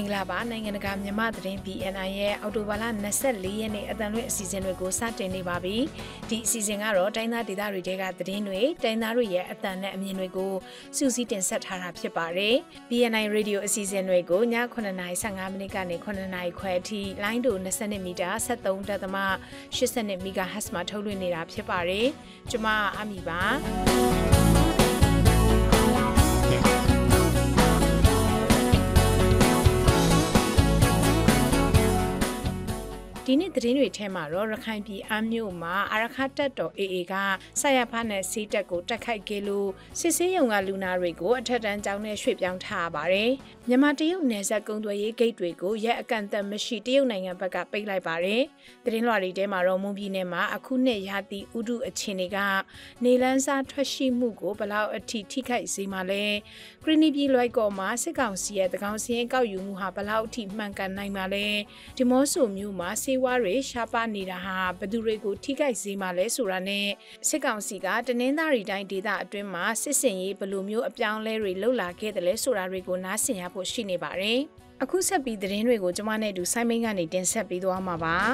င်္ဂလာပါနိုင်ငံတကာမြန်မာသတင်း BNI ရဲ့အော်တိုဘာလ24ရက်နေ့အတန်လွင့်အစီအစဉ်တွေကိုစတင်နေပါပြီ။ဒီအစီအစဉ်ကတော့တိုင်းသားဒေသတွေကသတင်းတွေတိုင်းသားတွေရဲ့အတန်နဲ့အမြင်တွေကိုစူးစီးတင်ဆက်ထားတာဖြစ်ပါတယ်။ BNI Radio အစီအစဉ်တွေကိုည9:15မိနစ်ကနေ9:00ခွဲအထိလိုင်းတို20မီတာ73.80 MHz မှာထုတ်လွှင့်နေတာဖြစ်ပါတယ်။ကျွန်မအမီပါဒီနေ့သတင်းတွေထဲမှာတော့ရခိုင်ပြည်အမ်းမြို့မှာအာရခတပ်တော် AA ကဆာရဖားနဲ့စီးတပ်ကိုတိုက်ခိုက်ခဲ့လို့စစ်ဆေးရုံကလူနာတွေကိုအထက်တန်းကျောင်းနဲ့ရွှေ့ပြောင်းထားရပါတယ်။မြန်မာတရုတ်နယ်စပ်ကုန်းသွယ်ရေးဂိတ်တွေကိုရက်အကန့်အသတ်မရှိတရုတ်နိုင်ငံဘက်ကပိတ်လိုက်ပါတယ်။သတင်းလွှာတွေထဲမှာတော့မွန်ပြည်နယ်မှာအခုနှစ်ရာသီဥတုအခြေအနေကနေလန်းစားထွက်ရှိမှုကိုဘလောက်အထိထိခိုက်စေမှာလဲ။ခရီးနီပြည်လွိုက်ကော်မှာစစ်ကောင်စီရဲ့တကောင်စင်းကောက်ယူမှုဟာဘလောက်အထိမှန်ကန်နိုင်မှာလဲ။ဒီမော့ဆိုမျိုးမှာစေဝါတွေရှားပါနေတာဟာဘယ်သူတွေကိုထိခိုက်စေမှာလဲဆိုတာနဲ့စစ်ကောင်စီကတနင်္သာရီတိုင်းဒေသအတွင်းမှာစစ်စင်ရေးဘယ်လိုမျိုးအပြောင်းလဲတွေလှုပ်လာခဲ့တယ်လဲဆိုတာတွေကိုနားဆင်ရဖို့ရှိနေပါတယ်။အခုဆက်ပြီးသတင်းတွေကိုကျွန်မနဲ့အတူဆိုင်းမင်းကနေတင်ဆက်ပေးသွားမှာပါ။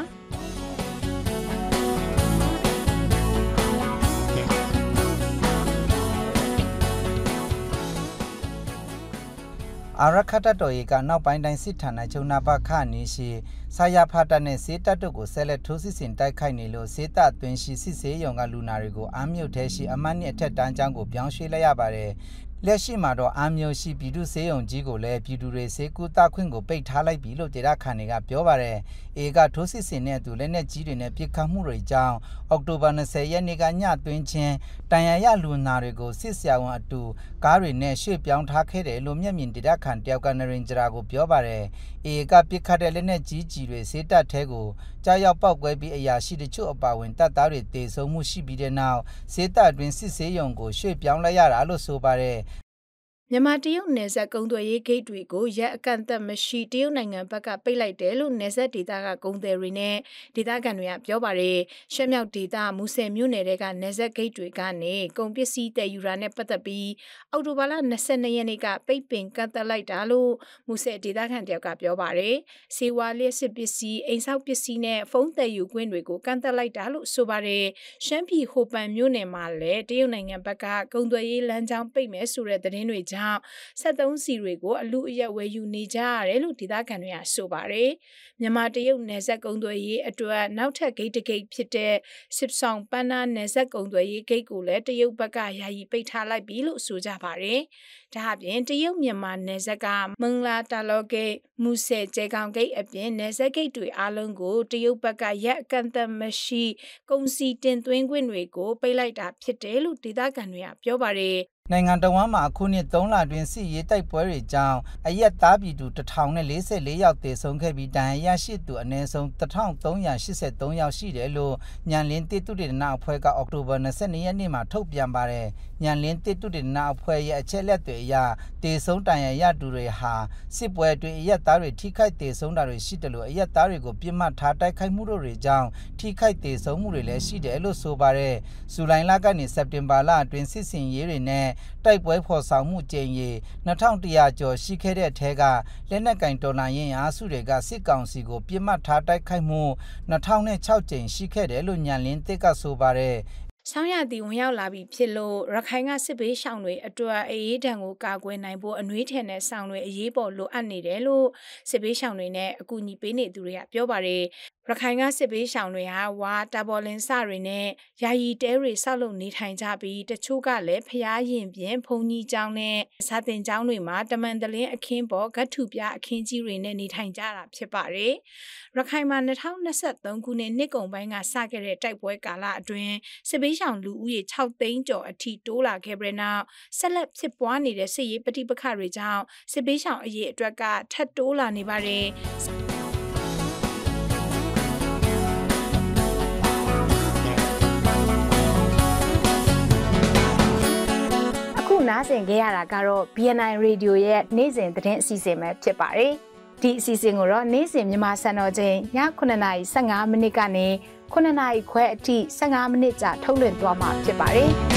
အာရခတ်တော်ရေကနောက်ပိုင်းတိုင်းစစ်ဌာနချုပ်နာပခနေရှိဆာယဖာတနဲ့စေတတ်တို့ကိုဆက်လက်ထိုးစစ်ဆင်တိုက်ခိုက်နေလို့စေတအတွင်းရှိစစ်ဆေးရုံကလူနာတွေကိုအမ်းမြို့ထဲရှိအမတ်နှစ်အထက်တန်းကျောင်းကိုပြောင်းရွှေ့လိုက်ရပါတယ်လက်ရှိမှာတော့အမ်းမြို့ရှိပြည်သူစေယုံကြီးကိုလည်းပြည်သူတွေစေကူတာခွင့်ကိုပိတ်ထားလိုက်ပြီလို့ဒေသခံတွေကပြောပါတယ်အေကထိုးစစ်ဆင်တဲ့သူလက်နက်ကြီးတွေနဲ့ပစ်ခတ်မှုတွေကြောင့်အောက်တိုဘာ20ရက်နေ့ကညသွင်းချင်းတန်ရရလူနာတွေကိုစစ်ဆရာဝန်အတူကားတွေနဲ့ရွှေ့ပြောင်းထားခဲ့တယ်လို့မျက်မြင်ဒေသခံတယောက်ကနရင်ဂျရာကိုပြောပါတယ်အေကပစ်ခတ်တဲ့လက်နက်ကြီးကြီးတွေစေတပ်ထဲကိုကြားရောက်ပောက်ကွဲပြီးအရာရှိတချို့အပါဝင်တပ်သားတွေတေဆုံးမှုရှိပြီးတဲ့နောက်စေတပ်အတွင်းစစ်ဆေးရုံကိုရွှေ့ပြောင်းလိုက်ရတာလို့ဆိုပါတယ်မြန်မာတရုတ်နယ်စပ်ကုန်းသွယ်ရေးဂိတ်တွေကိုရက်အကန့်အသတ်မရှိတရုတ်နိုင်ငံဘက်ကပိတ်လိုက်တယ်လို့နယ်စပ်ဒေသကကုန်းသည်တွေနဲ့ဒေသခံတွေကပြောပါတယ်ရှမ်းမြောက်ဒေသမူဆယ်မြို့နယ်ကနယ်စပ်ဂိတ်တွေကနေကုန်ပစ္စည်းတည်ယူတာနဲ့ပတ်သက်ပြီးအောက်တိုဘာလ22ရက်နေ့ကပိတ်ပင်ကန့်သတ်လိုက်တာလို့မူဆယ်ဒေသခံတယောက်ကပြောပါတယ်စေဝါလျက်စစ်ပစ္စည်းအိမ်ဆောက်ပစ္စည်းနဲ့ဖုန်းတည်ယူခွင့်တွေကိုကန့်သတ်လိုက်တာလို့ဆိုပါတယ်ရှမ်းပြည်ဟိုပန်မြို့နယ်မှာလည်းတရုတ်နိုင်ငံဘက်ကကုန်းသွယ်ရေးလမ်းကြောင်းပိတ်မယ်ဆိုတဲ့သတင်းတွေကြောင့်73စီတွေကိုအလူအယက်ဝယ်ယူနေကြရတယ်လို့ဒေသခံတွေကဆိုပါတယ်မြန်မာတရုတ်နယ်စပ်ကုန်းသွယ်ရေးအတွက်နောက်ထပ်ဂိတ်တစ်ဂိတ်ဖြစ်တဲ့စစ်ဆောင်ပန်းနာနယ်စပ်ကုန်းသွယ်ရေးဂိတ်ကိုလည်းတရုတ်ဘက်ကယာယီပိတ်ထားလိုက်ပြီလို့ဆိုကြပါတယ်ဒါအပြင်တရုတ်မြန်မာနယ်စပ်ကမင်္ဂလာတာလောဂိတ်မူဆယ်ကျေကောင်ဂိတ်အပြင်နယ်စပ်ဂိတ်တွေအားလုံးကိုတရုတ်ဘက်ကရက်အကန့်အသတ်မရှိကုန်စည်တင်သွင်းခွင့်တွေကိုပိတ်လိုက်တာဖြစ်တယ်လို့ဒေသခံတွေကပြောပါတယ်နိုင်ငံတော်ဝန်မှာအခုနှစ်3လတွင်စစ်ရေးတိုက်ပွဲတွေကြောင့်အရက်သားပြည်သူ1044ယောက်သေဆုံးခဲ့ပြီးဒဏ်ရာရရှိသူအနည်းဆုံး1383ယောက်ရှိတယ်လို့ညံလင်းတစ်တုတေနာအဖွဲ့ကအောက်တိုဘာ22ရက်နေ့မှာထုတ်ပြန်ပါတယ်ညံလင်းတစ်တုတေနာအဖွဲ့ရဲ့အချက်လက်တွေအရသေဆုံးဒဏ်ရာရသူတွေဟာစစ်ပွဲအတွင်းအရက်သားတွေထိခိုက်သေဆုံးတာတွေရှိတယ်လို့အရက်သားတွေကိုပြစ်မှတ်ထားတိုက်ခိုက်မှုတွေကြောင့်ထိခိုက်သေဆုံးမှုတွေလည်းရှိတယ်လို့ဆိုပါတယ်ဇူလိုင်လကနေစက်တင်ဘာလအတွင်းစစ်စင်ရေးတွေနဲ့တိုက်ပွဲဖော်ဆောင်မှုကျင်းရီ2100ကျော်ရှိခဲ့တဲ့ထဲကလက်နက်ကင်တော်လှန်ရေးအားစုတွေကစစ်ကောင်စီကိုပြစ်မှတ်ထားတိုက်ခိုက်မှု2006ကြိမ်ရှိခဲ့တယ်လို့ညံလင်းတစ်ကဆိုပါတယ်ဆောင်းရသည်ဝင်ရောက်လာပြီးဖြစ်လို့ရခိုင်ကစစ်ဘေးရှောင်တွေအတွက်အေးဒဏ်ကိုကာကွယ်နိုင်ဖို့အနှွေးထည်နဲ့ဆောင်တွေအရေးပေါ်လိုအပ်နေတယ်လို့စစ်ဘေးရှောင်တွေနဲ့အကူအညီပေးနေသူတွေကပြောပါတယ်ရခိုင်ကစစ်ဘေးရှောင်တွေဟာဝါတာဘော်လင်စတွေနဲ့ယာယီတဲတွေဆောက်လုပ်နေထိုင်ကြပြီးတချို့ကလည်းဖျားရင်ပြင်ဘုံကြီးကျောင်းနဲ့စာသင်ကျောင်းတွေမှာတမန်တလင်းအခင်းပေါ်ဂတ်ထုပြအခင်းကြီးတွေနဲ့နေထိုင်ကြတာဖြစ်ပါတယ်ရခိုင်မှာ2023ခုနှစ်နှစ်ကုန်ပိုင်းကစခဲ့တဲ့တိုက်ပွဲကာလအတွင်းစစ်ဘေးရှောင်လူဦးရေ6သိန်းကျော်အထိတိုးလာခဲ့ပြီးနောက်ဆက်လက်ဖြစ်ပွားနေတဲ့စစ်ရေးပဋိပက္ခတွေကြောင့်စစ်ဘေးရှောင်အရေးအတွက်ကထပ်တိုးလာနေပါတယ်နားဆင်ခဲ့ရတာကတော့ BNI Radio ရဲ့နေ့စဉ်သတင်းအစီအစဉ်ပဲဖြစ်ပါတယ်။ဒီအစီအစဉ်ကိုတော့နေ့စဉ်မြန်မာစံတော်ချိန်ည9:15မိနစ်ကနေ9:00ခွဲအထိ15မိနစ်ကြာထုတ်လွှင့်သွားမှာဖြစ်ပါတယ်။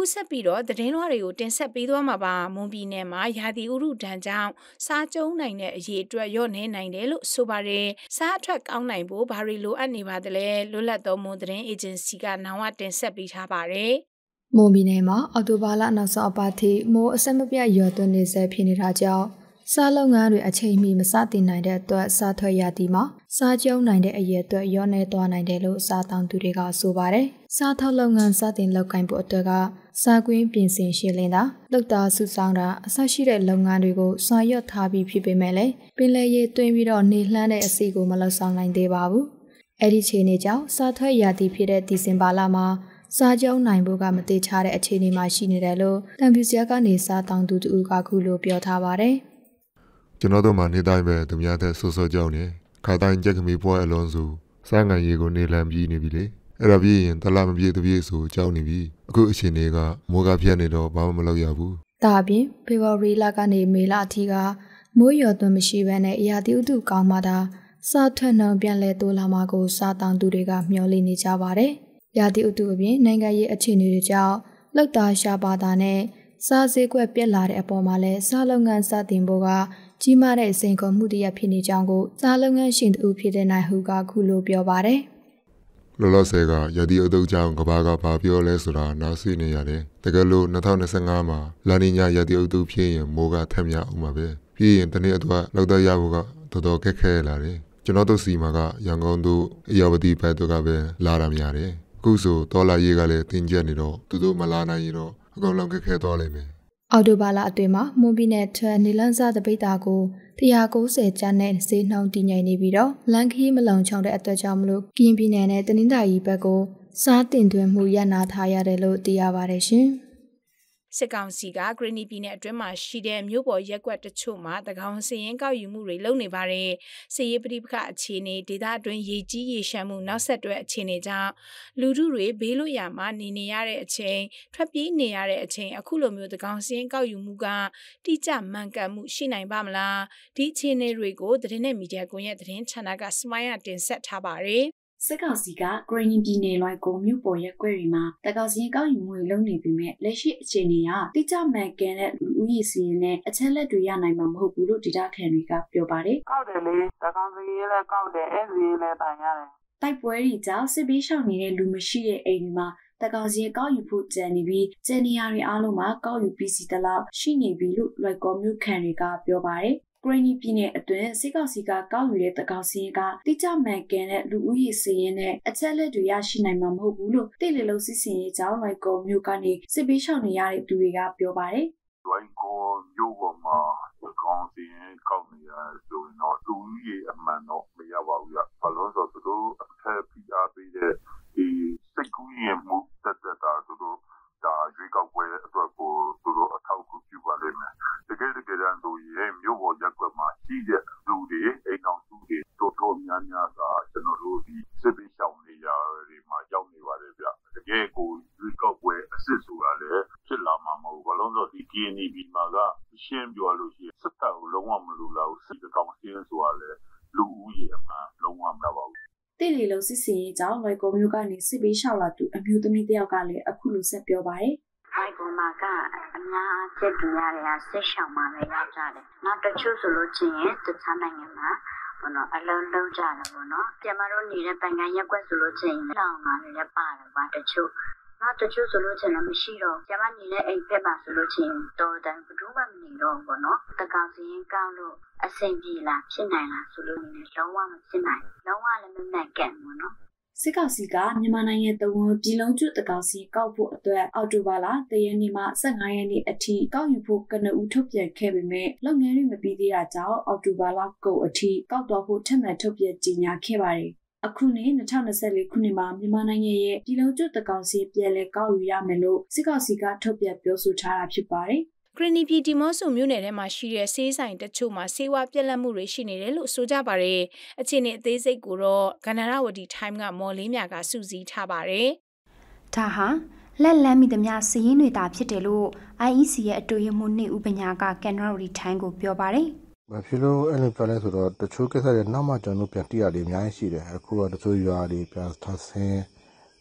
ဆက်ပြီးတော့သတင်းလွှာတွေကိုတင်ဆက်ပေးသွားမှာပါမွန်ပြည်နယ်မှာရာသီဥတုဒဏ်ကြောင့်စားကျုံနိုင်တဲ့အရေးအတွက်ရော့နေနိုင်တယ်လို့ဆိုပါတယ်စားအထွက်ကောင်းနိုင်ဖို့ဘာတွေလိုအပ်နေပါသလဲလွတ်လပ်သောမွန်သတင်းအေဂျင်စီကနောင်ဝတင်ဆက်ပေးထားပါတယ်မွန်ပြည်နယ်မှာအော်တိုဘာလနောက်ဆုံးအပတ်ထိမိုးအဆက်မပြတ်ရွာသွန်းနေစေဖြစ်နေတာကြောင့်စားလုပ်ငန်းတွေအချိန်မီမစတင်နိုင်တဲ့အတွက်စားထွက်ရသည်မှာစားကျုံနိုင်တဲ့အရေးအတွက်ရောနေသွားနိုင်တယ်လို့စားတောင်းသူတွေကဆိုပါတယ်။စားထုတ်လုပ်ငန်းစတင်လုပ်ကိုင်ဖို့အတွက်ကစားကွင်းပြင်ဆင်ရှင်းလင်းတာလုပ်တာစုဆောင်းတာအဆရှိတဲ့လုပ်ငန်းတွေကိုစာရွက်ထားပြီးဖြစ်ပေမဲ့လည်းပင်လယ်ရေတွင်းပြီးတော့နေလှမ်းတဲ့အစီကိုမလုပ်ဆောင်နိုင်သေးပါဘူး။အဲ့ဒီချိန်နေကြောင့်စားထွက်ရသည်ဖြစ်တဲ့ဒီဇင်ဘာလမှာစားကျုံနိုင်ဖို့ကမတိချတဲ့အခြေအနေမှာရှိနေတယ်လို့တန်ဖြူစရကနေစားတောင်းသူတူကခုလိုပြောထားပါတယ်။ကျွန်တော်တို့မှနေတိုင်းပဲသူများတဲ့ဆိုးဆိုးကြောင်းနေခါတိုင်းကြက်ကမီပွဲအလုံးစုစားငံရီကိုနေလံပြီးနေပြီလေအဲ့ဒါပြီးရင်တလားမပြေတပြေဆိုကြောင်းနေပြီအခုအချိန်တွေကမိုးကပြတ်နေတော့ဘာမှမလုပ်ရဘူးဒါအပြင်ဖေဖော်ဝါရီလကနေမေလအထိကမိုးရွာသွန်းမရှိဘဲနဲ့အရာတိဥတုကောင်းမှသာစားထွက်နှုန်းပြန်လဲတိုးလာမှာကိုစားတောင်းသူတွေကမျှော်လင့်နေကြပါတယ်ရာသီဥတုအပြင်နိုင်ငံရေးအခြေအနေတွေကြောင့်လောက်တာရှားပါတာနဲ့စားစည်းကွက်ပြက်လာတဲ့အပေါ်မှာလဲစားလုပ်ငန်းစတင်ဖို့ကကြီးမားတဲ့စိန်ခေါ်မှုတရဖြစ်နေကြောင်းကိုစားလုပ်ငန်းရှင်တူဖြစ်တဲ့နိုင်ဟူကခုလိုပြောပါတယ်။လောလောဆယ်ကရာသီဥတုကြောင့်ကဘာကဘာပြောလဲဆိုတာနားသိနေရတယ်။တကယ်လို့2025မှာလာနီညာရာသီဥတုဖြစ်ရင်မိုးကထက်မြအောင်မှာပဲ။ပြီးရင်တနေ့အတွက်လောက်တော့ရဖို့ကတော်တော်ခက်ခဲလာတယ်။ကျွန်တော်တို့စီမှာကရန်ကုန်တို့အရာဝတီဘက်တို့ကပဲလာရများတယ်။အခုဆိုတော်လာရေးကလည်းတင်းကျပ်နေတော့သူတို့မလာနိုင်ရင်တော့အကုန်လုံးခက်ခဲသွားလိမ့်မယ်အော်တိုဘာလအတွင်းမှာမွန်ပြည်နယ်ထွန်းနေလန်းစားတပိတ်တာကို190ကျန်းနဲ့ဈေးနှုန်းတည်ငြိမ်နေပြီးတော့လန်ခီးမလုံခြုံတဲ့အတွက်ကြောင့်မလို့ကရင်ပြည်နယ်နဲ့တနင်္သာရီဘက်ကိုစားတင်သွင်းမှုရပ်နာထားရတယ်လို့သိရပါတယ်ရှင်။စစ်ကောင်စီကဂရနီပြည်နယ်အတွင်းမှာရှိတဲ့မြို့ပေါ်ရက်ကွက်တချို့မှာတကောင်စည်ရင်ကောက်ယူမှုတွေလုပ်နေပါတယ်။စစ်ရေးပဋိပက္ခအခြေအနေဒေသအတွင်းရေကြီးရေရှမ်းမှုနောက်ဆက်တွဲအခြေအနေကြောင့်လူထုတွေဘေးလွတ်ရာမှာနေရတဲ့အချိန်ထွက်ပြေးနေရတဲ့အချိန်အခုလိုမျိုးတကောင်စည်ရင်ကောက်ယူမှုကတိကျမှန်ကန်မှုရှိနိုင်ပါမလား။ဒီအခြေအနေတွေကိုသတင်းနဲ့မီဒီယာကွန်ရက်သတင်းဌာနကစမိုင်းရတင်ဆက်ထားပါတယ်။စစ်ကောင်စီကဂရင်းပြည်နယ်လွိုင်ကော်မြို့ပေါ်ရက်ကွက်တွေမှာတကောင်စီရင်ကောက်ယူမှုတွေလုပ်နေပြီးမြဲလက်ရှိအခြေအနေကတိကျမှန်ကန်တဲ့လူဦးရေစီရင်နဲ့အချက်လက်တွေရနိုင်မှာမဟုတ်ဘူးလို့ဒေတာခန်တွေကပြောပါတယ်။ကောက်တယ်လေတကောင်စီရင်လည်းကောက်တယ်အဲ့ဒီလည်းတိုင်ရတယ်။တိုက်ပွဲတွေကြောင့်စစ်ဘေးရှောင်နေတဲ့လူမရှိတဲ့အိမ်တွေမှာတကောင်စီရင်ကောက်ယူဖို့ကြံနေပြီးကျန်နေရာတွေအားလုံးမှာကောက်ယူပြီးစီတလောက်ရှိနေပြီလို့လွိုင်ကော်မြို့ခန်တွေကပြောပါတယ်။ဂရင်းပြည်နယ်အတွင်းစစ်ကောင်စီကကောက်ယူတဲ့တကောင်စီကတိကျမှန်ကန်တဲ့လူဦးရေစီရင်နဲ့အချက်လက်တွေရရှိနိုင်မှာမဟုတ်ဘူးလို့တိလေလုံးစစ်စင်ရေးကြောင်းလွိုင်ကော်မြို့ကနေစစ်ပေးရှောင်နေရတဲ့သူတွေကပြောပါတယ်။လွိုင်ကော်မြို့ပေါ်မှာတကောင်စီကောက်နေရဆိုရင်တော့လူဦးရေအမှန်တော့မရပါဘူး။ဘာလို့ဆိုတော့သူတို့အထက်ပြီးအားပေးတဲ့ဒီစိတ်ကူးရင်မှုတက်တာသူတို့ဒါရွေးကောက်ပွဲအတွက်ကိုသူတို့အထောက်အကူပြုပါလိမ့်မယ်။တကယ်တမ်းဆိုရင်မြို့ပေါ်ရက်ကွက်မှာရှိတဲ့လူတွေအိမ်အောင်စုတွေတော်တော်များများကကျွန်တော်တို့ဒီစစ်ပေးရှောင်နေရတွေမှာရောက်နေပါတယ်ဗျ။တကယ်ကိုရွေးကောက်ပွဲအစစ်ဆိုတာလည်းဖြစ်လာမှာမဟုတ်ဘူး။ဘာလို့ဆိုတော့ဒီ KNB မှာကရှင်းပြောလို့ရှိရင်စစ်တပ်ကိုလုံးဝမလိုလားဘူးစစ်ကောင်စီဆိုတာလည်းလူဦးရေအမှန်လုံးဝမလာပါဘူး။တိလေလုံးစစ်စင်ရေးကြောင့်လွိုင်ကော်မြို့ကနေစစ်ပေးရှောင်လာသူအမျိုးသမီးတယောက်ကလည်းအခုလိုဆက်ပြောပါတယ်။ဟိုက်ပေါ်မှာကအများအကျက်ပြရတယ်ဆက်ရှောင်မှာပဲရောက်ကြတယ်။နောက်တချို့ဆိုလို့ချင်းတခြားနိုင်ငံမှာဘောနော်အလုံးလုံးကြတယ်ဘောနော်။ကျမတို့နေတဲ့ပိုင်ငံရက်ွက်ဆိုလို့ချင်းလောင်မှာလည်းပါတယ်ဗျာတချို့နောက်တချို့ဆိုလို့ချင်းလည်းမရှိတော့ကျမနေတဲ့အိမ်ဖက်မှာဆိုလို့ချင်းတော်တယ်ဘယ်သူမှမနေတော့ဘောနော်။တကောင်စီရင်ကောင်းလို့အဆင်ပြေလားဖြစ်နိုင်လားဆိုလို့နေလုံးဝမဖြစ်နိုင်လုံးဝလည်းမမှန်ကန်ဘောနော်။စစ်ကောင်စီကမြန်မာနိုင်ငံတဝန်ပြည်လုံးကျွတ်တကောင်စီကောက်ဖို့အတွက်အော်တိုဘာလ3ရက်နေ့မှ15ရက်နေ့အထိကောက်ယူဖို့ကနဦးထုတ်ပြန်ခဲ့ပေမဲ့လုပ်ငန်းတွေမပြီးသေးတာကြောင့်အော်တိုဘာလကုန်အထိကောက်သွားဖို့ထပ်မံထုတ်ပြန်ကြေညာခဲ့ပါတယ်။အခုနှစ်2024ခုနှစ်မှာမြန်မာနိုင်ငံရဲ့ပြည်လုံးကျွတ်တကောင်စီပြည်လဲကောက်ယူရမယ်လို့စစ်ကောင်စီကထုတ်ပြန်ပြောဆိုထားတာဖြစ်ပါတယ်။ဂရနီပြည်ဒီမော့ဆိုမြို့နယ်ထဲမှာရှိတဲ့ဆေးဆိုင်တချို့မှာဆေးဝါးပြက်လက်မှုတွေရှိနေတယ်လို့ဆိုကြပါတယ်။အခြေအနေအသေးစိတ်ကိုတော့ကန္နာရဝတီ time ကမော်လေးမြကစုစည်းထားပါတယ်။ဒါဟာလက်လန်းမိသမျှစည်ရင်းတွေတာဖြစ်တယ်လို့ IEC ရဲ့အတူရမှုနှင့်ဥပညာကကန္နာရဝတီ time ကိုပြောပါတယ်။ဘာဖြစ်လို့အဲ့လိုပြောလဲဆိုတော့တချို့ကိစ္စတွေနောက်မှကျွန်တော်ပြန်တည်ရလေးအများကြီးရှိတယ်။အခုကတချို့ရွာတွေပြန်ထဆင်း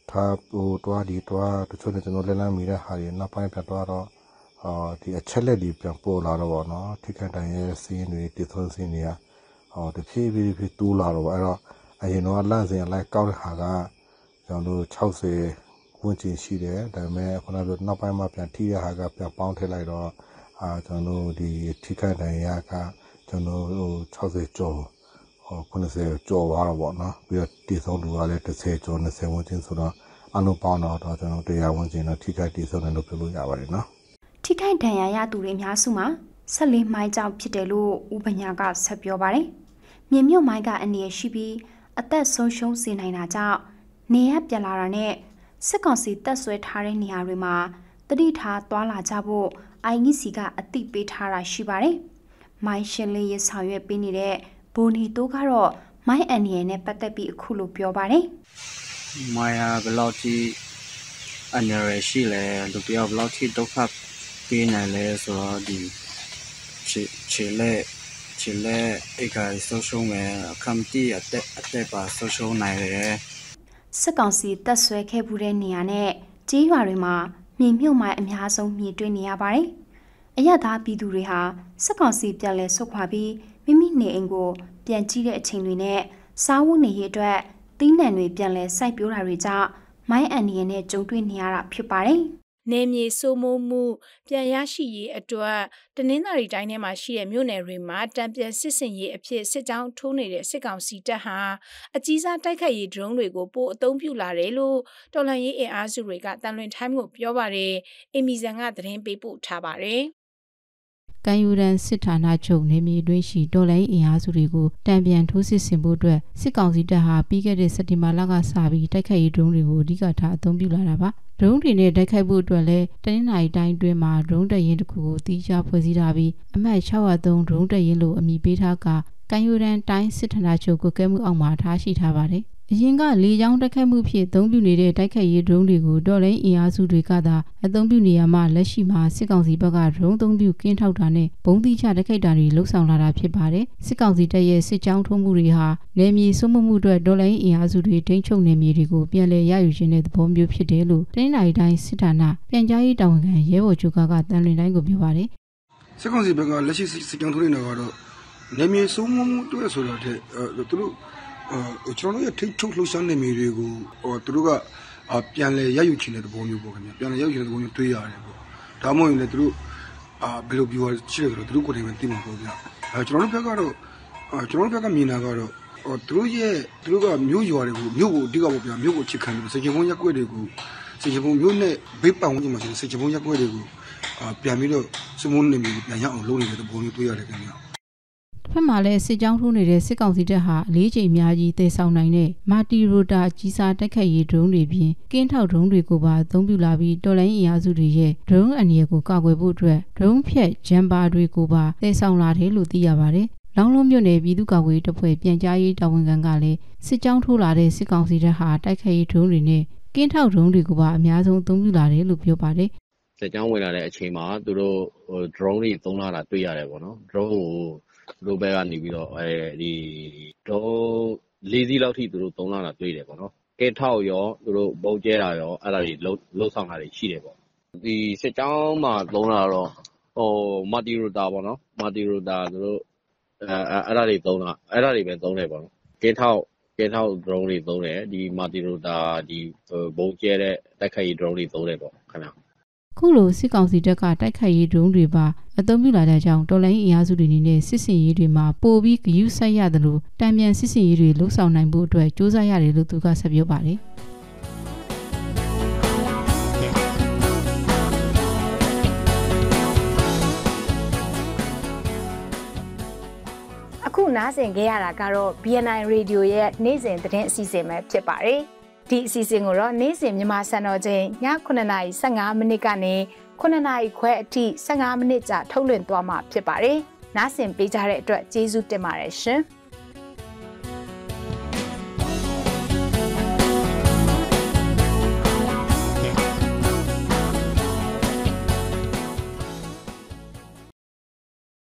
ถ้าตัวดีตัวช่วยในจำนวนเล่นมีได้หายนับไปเป็นตัวเราที่เช่นเล่ดีเปลี่ยนโปรลาเราเนาะที่การแต่งซีนี่ติดทนซีนี่ที่พี่ตู้ลาเราไอ้เราไอ้เนาะล่าเสียอะไรเก้าหากันอย่างเราเช่าเสียวันจีนชีเดแต่แม่คนนั้นนับไปมาเปลี่ยนที่หากันเปลี่ยนป้องเท่าไรเราจังเราดีที่การแต่งยากันจังเราเช่าเสียโจคนเสียโจว่าเราบอกเนาะเพื่อที่ส่งดูอะไรจะเสียโจในเสียวันจีนสุดนะอนุปานเราจังเราเดียวันจีนที่การที่ส่งในรูปรู้ยาวเลยเนาะที่ใกล้แดนยาตูเรียมยาสุมาสลีไม้เจ้าพิเดลูอุปญญากาสับยอบารีเมียมิวไม้กาอันนี้ชีบีอัตโซชงสีในนาเจ้าเนียบยาลาระเนสกอสีตัดสวยทาเรนีอาริมาตดีทาตัวลาจาโบไองิสีกาอติเปทาราชิบารีไม้เชลลีสาวเวปีนีเดโบนีโตการอไม้อันนี้เนปัตตปีคุลุปยอบารีไม้เบลอที่อันนี้เรชิเลลูปยอบลอที่ตกขับปีไหนเลยส่วนดีเชลเอกาโซเชียลเมย์คำที่อัตปาโซเชียลไหนเลยสกอสีตัดสวยแค่บุเรนียเน่จีวาริมามีมิวไม้อเมียส่งมีด้วยเนียบารีอายาดาปีดูริฮาสกอสีเปลี่ยนสุขภาพมิเนเองก็เปลี่ยนจีเรชิงลุยเน่สาวเนยด้วยตีนเนยเปลี่ยนใส่ปิวราริจ้าไม้อันนี้เน่จงด้วยเนียระผิวบารีเนมีโซโมมูเปียยาชียีอตัวตนินารีไดเนมาชีเมียวเนริมาตันเปียစစ်စင်ရေးအဖြစ်စစ်ကြောင်းထိုးနေတဲ့စစ်ကောင်စီတပ်ဟာအကြီးစားတိုက်ခိုက်ရေးဒရုန်းတွေကိုပို့အသုံးပြုလာတယ်လို့တော်လှန်ရေးအင်အားစုတွေကတန်လွင်ထိုင်းကိုပြောပါတယ်အီမီဇန်ကသတင်းပေးပို့ထားပါတယ်ကန်ယူရန်စစ်ဌာနချုပ်နေမြေတွင်းရှိတော်လိုင်းအင်အားစုတွေကိုတံပြန်ထိုးစစ်ဆင်ဖို့အတွက်စစ်ကောင်စီတပ်ဟာပြီးခဲ့တဲ့စက်တင်ဘာလကစပြီးတိုက်ခိုက်ရေးဒရုန်းတွေကိုအဓိကထားအသုံးပြုလာတာပါဒရုန်းတွေနဲ့တိုက်ခိုက်ဖို့အတွက်လည်းတနင်္လာရီတိုင်းအတွင်းမှာဒရုန်းတပ်ရင်းတစ်ခုကိုတီးခြားဖွဲ့စည်းထားပြီးအမှတ်603ဒရုန်းတပ်ရင်းလို့အမည်ပေးထားကကန်ယူရန်တိုင်းစစ်ဌာနချုပ်ကိုကဲမှုအောက်မှာထားရှိထားပါတယ်အရင်ကလေကြောင်းတိုက်ခိုက်မှုဖြစ်အသုံးပြုနေတဲ့တိုက်ခိုက်ရေးဒရုန်းတွေကိုတော်လိုင်းအင်အားစုတွေကသာအသုံးပြုနေရမှလက်ရှိမှာစစ်ကောင်စီဘက်ကဒရုန်းသုံးပြုကင်းထောက်တာနဲ့ဘုံတိချတိုက်ခိုက်တာတွေလှုပ်ဆောင်လာတာဖြစ်ပါတယ်စစ်ကောင်စီတပ်ရဲ့စစ်ကြောင်းထိုးမှုတွေဟာနယ်မြေစိုးမိုးမှုအတွက်တော်လိုင်းအင်အားစုတွေထိန်းချုပ်နယ်မြေတွေကိုပြန်လည်ရယူခြင်းတဲ့သဘောမျိုးဖြစ်တယ်လို့တနင်္လာရီတိုင်းစစ်ဌာနပြန်ကြားရေးတာဝန်ခံရဲဘော်ချုပ်ကတန်လွင်တိုင်းကိုပြောပါတယ်စစ်ကောင်စီဘက်ကလက်ရှိစစ်ကြောင်းထိုးနေတာကတော့နယ်မြေစိုးမိုးမှုအတွက်ဆိုတော့သူတို့ကျွန်တော်တို့ရဲ့ထိထုတ်လှုပ်ရှားနေမျိုးတွေကိုသူတို့ကပြန်လဲရယူချင်တဲ့သဘောမျိုးပေါ့ခင်ဗျပြန်လဲရယူချင်တဲ့သဘောမျိုးတွေးရတယ်ပေါ့ဒါမှမဟုတ်ရင်လည်းသူတို့ဘယ်လိုပြောရှိတယ်ဆိုတော့သူတို့ကိုယ်တိုင်ပဲသိမှာပေါ့ဗျကျွန်တော်တို့ဘက်ကတော့ကျွန်တော်တို့ဘက်ကမြင်တာကတော့သူတို့ကမြို့ရွာတွေကိုမြို့ကိုအဓိကပေါ့ဗျမြို့ကိုချစ်ခံပြီးစေချင်ဖုံးရက်ွက်တွေကိုစေချင်ဖုံးမြို့နဲ့ဘေးပတ်ဝန်းကျင်မှာရှိတဲ့စေချင်ဖုံးရက်ွက်တွေကိုပြန်ပြီးတော့စမုန်းနေမျိုးပြန်ရအောင်လုပ်နေတဲ့သဘောမျိုးတွေးရတယ်ခင်ဗျဖက်မှာလည်းစစ်ကြောင်းထိုးနေတဲ့စစ်ကောင်စီတပ်ဟာအလေးချိန်အများကြီးတည်ဆောင်နိုင်တဲ့မာတီရိုတာကြီးစားတိုက်ခိုက်ရေးဒရုန်းတွေပြင်ကင်းထောက်ဒရုန်းတွေကိုပါအသုံးပြုလာပြီးတော်လိုင်းအင်အားစုတွေရဲ့ဒရုန်းအန္တရာယ်ကိုကာကွယ်ဖို့အတွက်ဒရုန်းဖြတ်ဂျမ်ပါတွေကိုပါတည်ဆောင်လာတယ်လို့သိရပါတယ်။လောင်းလုံးမြို့နယ်ပြည်သူ့ကာကွယ်ရေးတပ်ဖွဲ့ပြန်ကြားရေးတာဝန်ခံကလည်းစစ်ကြောင်းထိုးလာတဲ့စစ်ကောင်စီတပ်ဟာတိုက်ခိုက်ရေးဒရုန်းတွေနဲ့ကင်းထောက်ဒရုန်းတွေကိုပါအများဆုံးအသုံးပြုလာတယ်လို့ပြောပါတယ်။စစ်ကြောင်းဝင်လာတဲ့အချိန်မှာသူတို့ဒရုန်းတွေသုံးလာတာတွေ့ရတယ်ပေါ့နော်။ဒရုန်းကိုသူတို့ဘက်ကနေပြီးတော့ဒီတော့၄စီးလောက်ထိသူတို့သုံးလာတာတွေ့တယ်ပေါ့နော်ကဲထောက်ရောသူတို့ပုံကျဲတာရောအဲ့ဒါတွေလှုပ်ဆောင်တာတွေရှိတယ်ပေါ့ဒီစစ်ကြောင်းမှာသုံးလာတော့မာတီရိုတာပေါ့နော်မာတီရိုတာသူတို့အဲ့ဒါတွေသုံးတာအဲ့ဒါတွေပဲသုံးတယ်ပေါ့နော်ကဲထောက်ဒရုန်းတွေသုံးတယ်ဒီမာတီရိုတာဒီပုံကျဲတဲ့တိုက်ခိုက်ရေးဒရုန်းတွေသုံးတယ်ပေါ့ခင်ဗျာခုလိုစစ်ကောင်စီတပ်ကတိုက်ခိုက်ရေးဒရုန်းတွေပါအသုံးပြုလာတဲ့ကြောင့်တော်လိုင်းအင်အားစုတွေနဲ့စစ်စင်ရေးတွေမှာပိုပြီးဂရုစိုက်ရတယ်လို့တံပြန်စစ်စင်ရေးတွေလှုပ်ဆောင်နိုင်ဖို့အတွက်စ조사ရတယ်လို့သူကဆက်ပြောပါတယ်အခုနားဆင်ခဲ့ရတာကတော့ BNI Radio ရဲ့နေ့စဉ်သတင်းအစီအစဉ်ပဲဖြစ်ပါတယ်ဒီအစီအစဉ်ကိုတော့နေ့စဉ်မြန်မာစံတော်ချိန်ည9:15မိနစ်ကနေ9:00ခွဲအထိ15မိနစ်ကြာထုတ်လွှင့်သွားမှာဖြစ်ပါတယ်။နားဆင်ပေးကြတဲ့အတွက်ကျေးဇူးတင်ပါတယ်ရှင်။